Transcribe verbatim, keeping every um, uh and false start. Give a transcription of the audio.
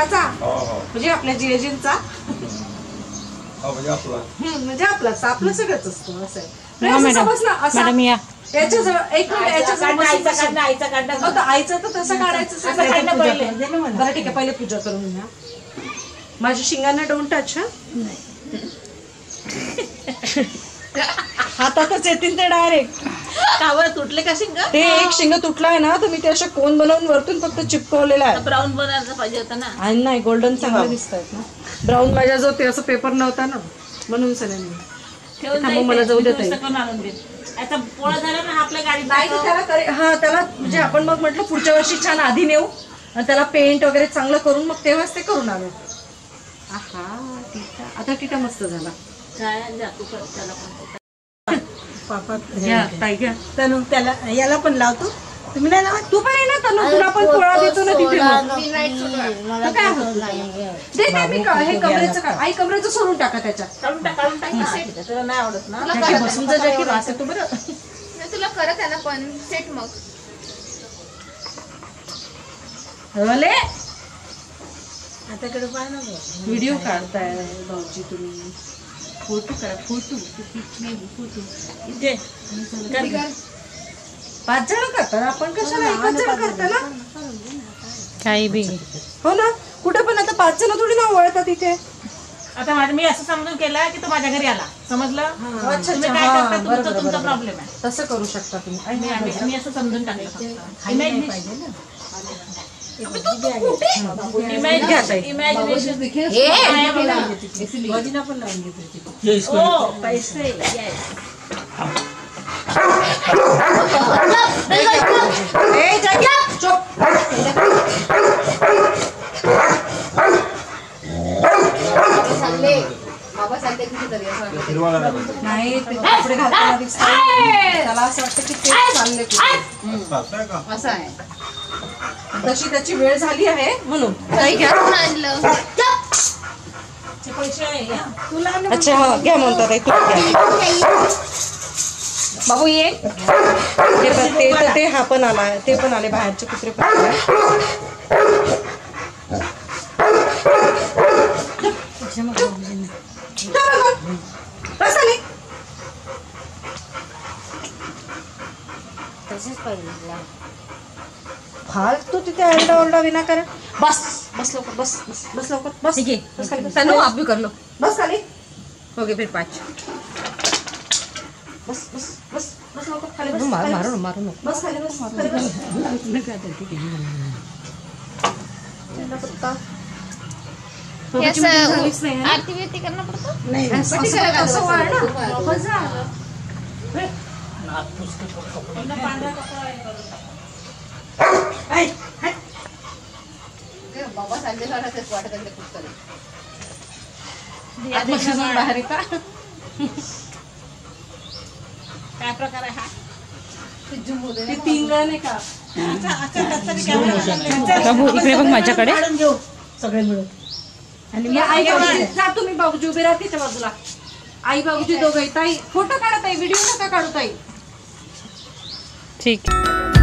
कोणाचा म्हणजे आपल्या जिजेजींचा म्हणजे आपलाच आपलं सगळंच असतं असं आहे समजलं असं याच्याजवळ एक मिनिट याच्याजवळ आईचं तर तसं काढायचं बरं ठीक आहे पहिले पूजा करून घ्या माझ्या शिंगांना डोंट टच हातातच येतील ते डायरेक्ट कावर तुटले का शिंग ते एक शिंग तुटलाय ना तर मी ते अशा कोन बनवून वरतून फक्त चिपकवलेला आहे ब्राऊन बनायला पाहिजे होता ना आणि नाही गोल्डन चांगले दिसत आहेत ना ब्राऊन माझ्या जो ते असं पेपर नव्हता ना म्हणून सगळ्यांनी मला जाऊ देत आता पोळा झाला ना आपल्या गाडीत नाही त्याला हा त्याला म्हणजे आपण मग म्हटलं पुढच्या वर्षी छान आधी नेऊ आणि त्याला पेंट वगैरे चांगलं करून मग तेव्हाच ते करून आलो आहा टीटा आता टीटा मस्त झाला तनु त्याला याला पण लावतो तुम्ही नाही लावत तू पण ये ना तनु तुला पण पोळा देतो ना तिथे काय मी हे कमरेचं आई कमरेचं सोडून टाका त्याच्यात तुला नाही आवडत ना बसून जा की वास येतो बरं तुला करत आहे ना पण सेट मग अले आता कडे पाय ना व्हिडिओ काढताय भाऊजी तुम्ही फोटो करा फोटो फोटो इथे पाच जण करतात आपण कशाला एकच जण करता ना काही बी हो ना कुठे पण आता पाच जण थोडी ना वळतात इथे आता माझं मी असं समजून केलं की तो माझ्या घरी आला समजलं तुम्ही काय करता तुमचा तुमचा प्रॉब्लेम आहे तसं करू शकता तुम्ही मी असं समजून टाकलं बाबा सांगते कितीतरी नाही ते कपडे घालताना दिसतात त्याला असं वाटतं की ते चालले असं आहे तशी त्याची वेळ झाली आहे म्हणून काही घ्या अच्छा हा घ्या म्हणतात बाबू ये ते ते हा पण आला ते पण आले बाहेरचे कुत्रे पण तसेच पाहिजे फालतू तिथे आरडा ओरडा विनाकारण बस बस लवकर बस बस बस लवकर बस ठीक आहे बस खाली तनु आप भी कर लो बस खाली हो गए फिर पाँच बस बस बस बस लवकर खाली बस मारो मारो मारो बस खाली बस खाली बस आरती व्यक्ती करना पड़ता नाही बाबा सांगते वाटत बाहेर का काय प्रकार आहे हा तीन गाणे का इकडे बघ माझ्याकडे सगळे मिळून आणि आई बाबूजी जा तुम्ही बाबूजी उभे राहा तिच्या बाजूला आई बाबूजी दोघं ताई फोटो काढत आहे व्हिडिओ नका काढू ताई ठीक